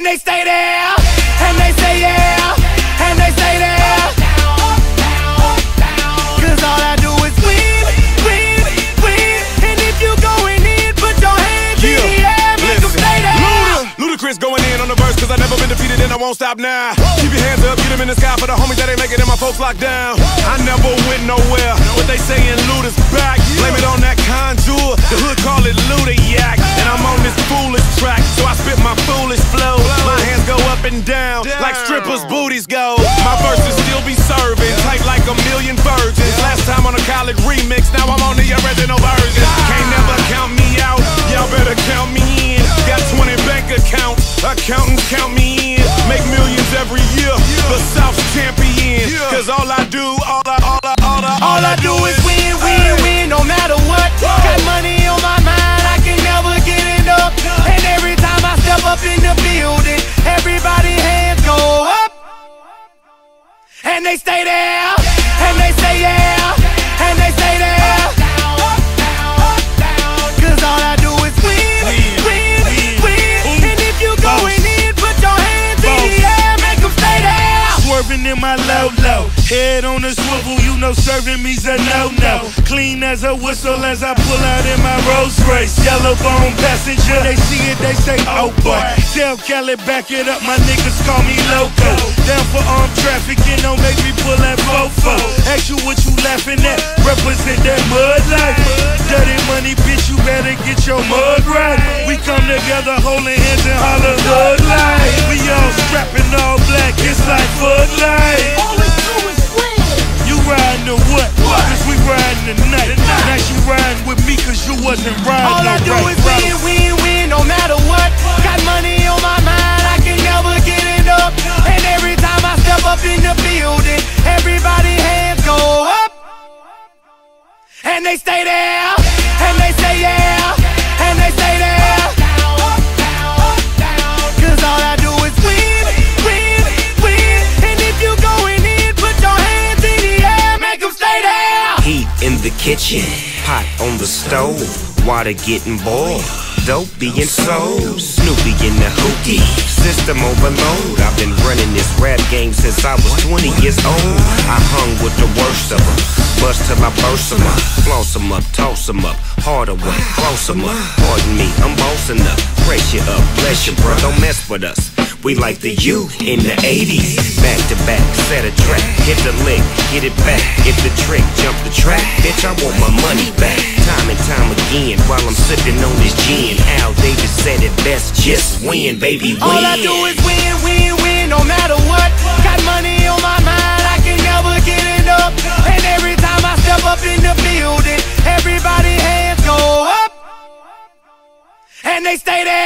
they stay there, and they say yeah, and they stay there. Cause all I do is win, win, win. And if you going in, put your hands in the air, make them stay there. Ludacris going in on the verse, cause I never been defeated and I won't stop now. Keep your hands up, get them in the sky for the homies that ain't making it, my folks locked down. I never went nowhere, but they saying Luda's back. Blame it on that contour, the hood call it Luda-yak. And I'm on this foolish track, so I spit my foolish flow. My hands go up and down, like strippers' booties go. My verses still be serving, tight like a million virgins. Last time on a college remix, now I'm on the original version. Can't never count me out, y'all better count me in. Got 20 bank accounts, accountants count me in. Make millions every year, the South's champion. Cause all I do, all I do is win, win, win, no matter what. Got money on my mind, I can never get enough. And every time I step up in the building, everybody hands go up. And they stay there, and they say yeah, and they stay there. Cause all I do is win, win, win. And if you going in, put your hands in the air, make them stay there. Swerving in my low-low, head on the swivel, you know serving me's a no-no. Clean as a whistle as I pull out in my Rolls Royce. Yellow bone passenger, they see it, they say, oh boy. Tell Cali, back it up, my niggas call me loco. Down for armed trafficking, don't make me pull that fofo. Ask you what you laughing at, represent that mud life. Dirty money, bitch, you better get your mud right. We come together holding hands and holler hood life. We all strapping all black, it's like Bud Light. All we do is win. You riding to what? Cause we riding tonight. Now you riding with me cause you wasn't riding. All I do is win, win, win, no matter what. Got money on my mind, I can never get enough. And every time I step up in the building, everybody hands go up. And they stay there, and they say yeah, and they stay there. Cause all I do is win, win, win. And if you going in, put your hands in the air, make them stay there. Heat in the kitchen, pot on the stove, water getting boiled, dope being sold, Snoopy in the hoopty, system overload. I've been running this rap game since I was 20 years old. I hung with the worst of them, bust till I burst them up, floss them up, toss them up, harder way, close them up. Pardon me, I'm bossing up, brace you up, bless you bro, don't mess with us. We like the U in the 80s. Back to back, set a track, hit the lick, get it back, get the trick, jump the track. Bitch, I want my money back. Time and time again, while I'm sipping on this gin. Al Davis said it best, just win, baby, win. All I do is win, win, win, no matter what. Got money on my mind, I can never get enough. And every time I step up in the building, everybody hands go up. And they stay there.